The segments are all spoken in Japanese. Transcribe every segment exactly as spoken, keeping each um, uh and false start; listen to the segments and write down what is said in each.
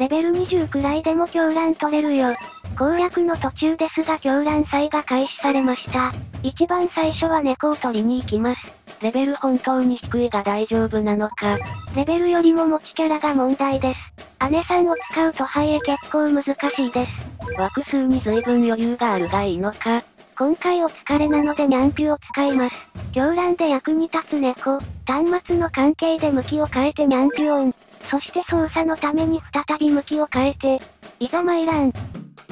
ベルにじゅうくらいでも狂乱取れるよ。攻略の途中ですが狂乱祭が開始されました。一番最初は猫を取りに行きます。 レベル本当に低いが大丈夫なのか。 レベルよりも持ちキャラが問題です。姉さんを使うとはいえ結構難しいです。 枠数に随分余裕があるがいいのか。 今回お疲れなのでニャンピュを使います。狂乱で役に立つ猫、端末の関係で向きを変えてニャンピュオン。そして操作のために再び向きを変えて、いざ参らん。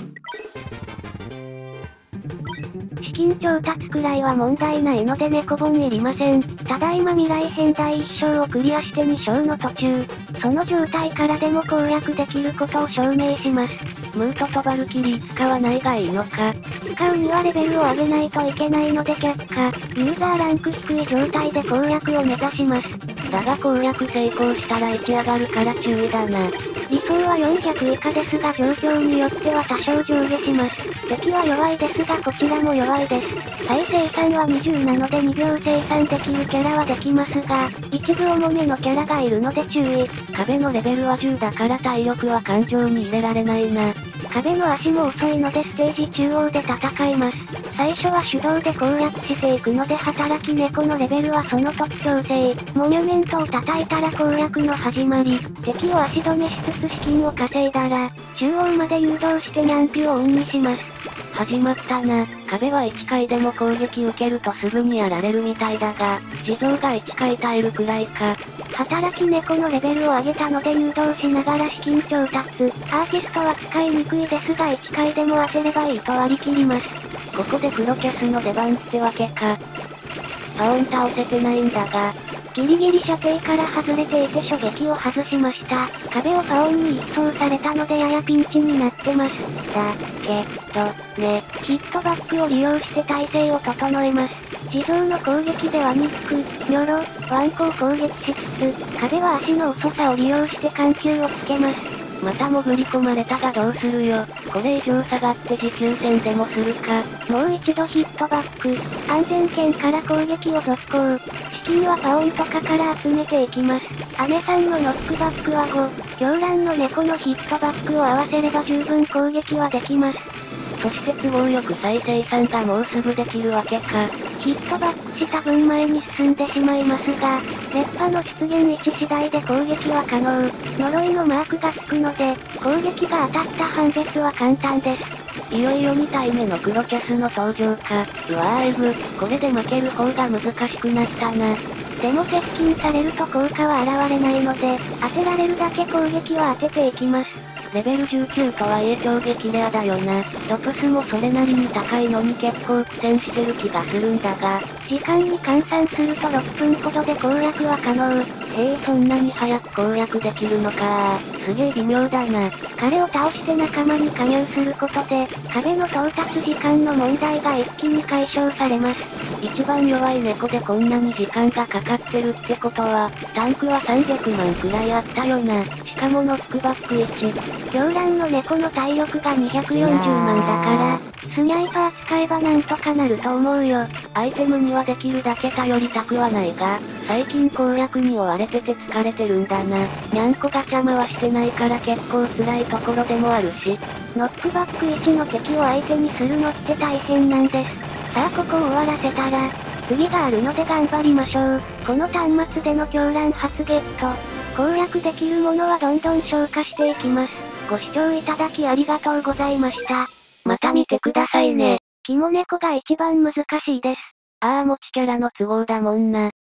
資金調達くらいは問題ないので猫本いりません。ただいま未来編だいいっ章をクリアしてに章の途中。その状態からでも攻略できることを証明します。 ムートとバルキリー使わないがいいのか。 使うにはレベルを上げないといけないので却下。ユーザーランク低い状態で攻略を目指します。 だが攻略成功したらいち上がるから注意だな。 理想はよんひゃく以下ですが状況によっては多少上下します。敵は弱いですがこちらも弱いです。再生産はにじゅうなのでにびょう生産できるキャラはできますが、一部重めのキャラがいるので注意。 壁のレベルはじゅうだから体力は感情に入れられないな。 壁の足も遅いのでステージ中央で戦います。最初は手動で攻略していくので働き猫のレベルはその時調整。モニュメントを叩いたら攻略の始まり。敵を足止めしつつ資金を稼いだら、中央まで誘導してニャンピュをオンにします。 始まったな。壁はいちかいでも攻撃受けるとすぐにやられるみたいだが、地蔵がいっかい耐えるくらいか。 働き猫のレベルを上げたので誘導しながら資金調達。アーティストは使いにくいですがいっかいでも当てればいいと割り切ります。 ここで黒キャスの出番ってわけか。パオン倒せてないんだが。 ギリギリ射程から外れていて初撃を外しました。壁をパオンに一掃されたのでややピンチになってます。だ、け、ど、ね。ヒットバックを利用して体勢を整えます。地蔵の攻撃ではニック、ニョロ、ワンコを攻撃しつつ、壁は足の遅さを利用して緩急をつけます。 また潜り込まれたがどうするよ。これ以上下がって持久戦でもするか。 もう一度ヒットバック。安全圏から攻撃を続行。資金はパオンとかから集めていきます。姉さんのノックバックはご。狂乱の猫のヒットバックを合わせれば十分攻撃はできます。 そして都合よく再生産がもうすぐできるわけか。 ヒットバックした分前に進んでしまいますが、熱波の出現位置次第で攻撃は可能。呪いのマークがつくので、攻撃が当たった判別は簡単です。 いよいよに体目の黒キャスの登場か。うわーえぐ、これで負ける方が難しくなったな。 でも接近されると効果は現れないので、当てられるだけ攻撃は当てていきます。 レベルじゅうきゅうとはいえ超激レアだよな。ロプスもそれなりに高いのに結構苦戦してる気がするんだが。 時間に換算するとろっぷんほどで攻略は可能。 へえそんなに早く攻略できるのかー。すげえ微妙だな。 彼を倒して仲間に加入することで、壁の到達時間の問題が一気に解消されます。 一番弱い猫でこんなに時間がかかってるってことは、タンクはさんびゃくまんくらいあったよな。しかもノックバックいち。 狂乱の猫の体力がにひゃくよんじゅうまんだから、スニャイパー使えばなんとかなると思うよ。 アイテムにはできるだけ頼りたくはないが、最近攻略に追われてて疲れてるんだな。にゃんこガチャ回してないから結構辛いところでもあるし。 ノックバックいちの敵を相手にするのって大変なんです。さあここを終わらせたら、次があるので頑張りましょう。この端末での狂乱初ゲット。攻略できるものはどんどん消化していきます。ご視聴いただきありがとうございました。 また見てくださいね。 キモ猫が一番難しいです。 ああ持ちキャラの都合だもんな。